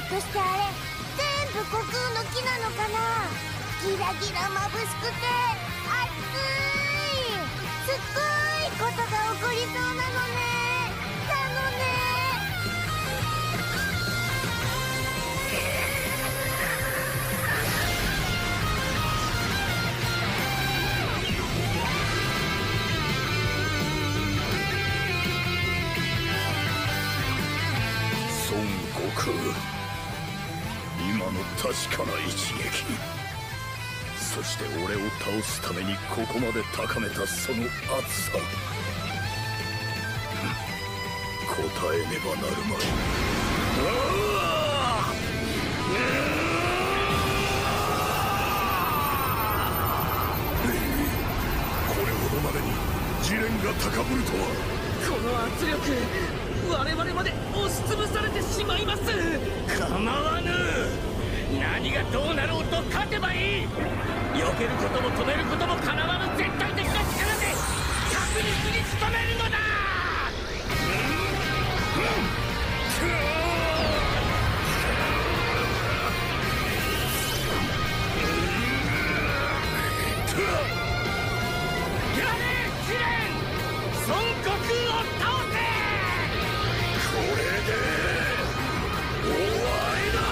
としてあれ全部悟空の木なのかな。ギラギラ眩しくて熱い、すっごいことが起こりそうなのね。 孫悟空、今の確かな一撃、そして俺を倒すためにここまで高めたその熱さ、答えねばなるまい。これほどまでに試練が高ぶるとは。 この圧力、我々まで押しつぶされてしまいます。 構わぬ。何がどうなろうと勝てばいい。避けることも止めることもかなわぬ絶対的な力で確実に仕留めるのだ。やれ試練、孫悟空を倒せ。 これで終わりだ。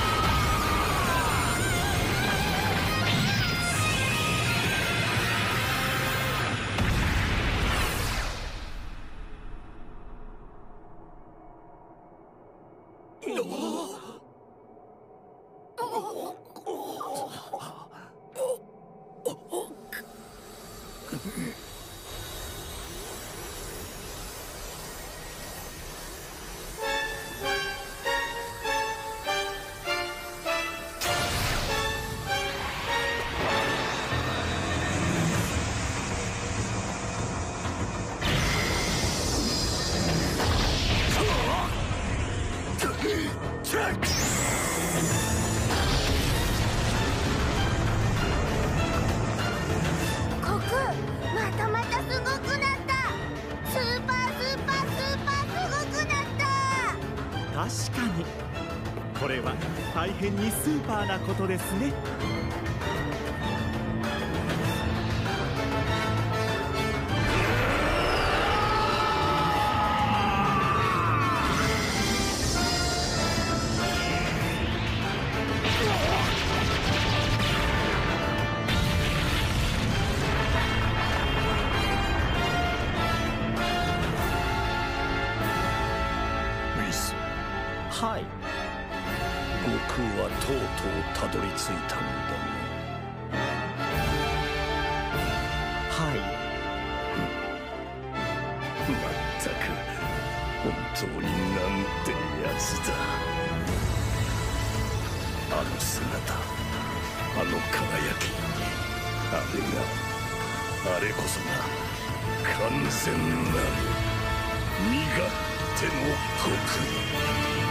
悟空、またまたすごくなった。スーパースーパースーパーすごくなった。 確かにこれは大変にスーパーなことですね。はい、 悟空はとうとうたどり着いたんだね。 はい。 まったく本当になんてやつだ。あの姿、あの輝き、あれこそが完全なる身勝手の悟空。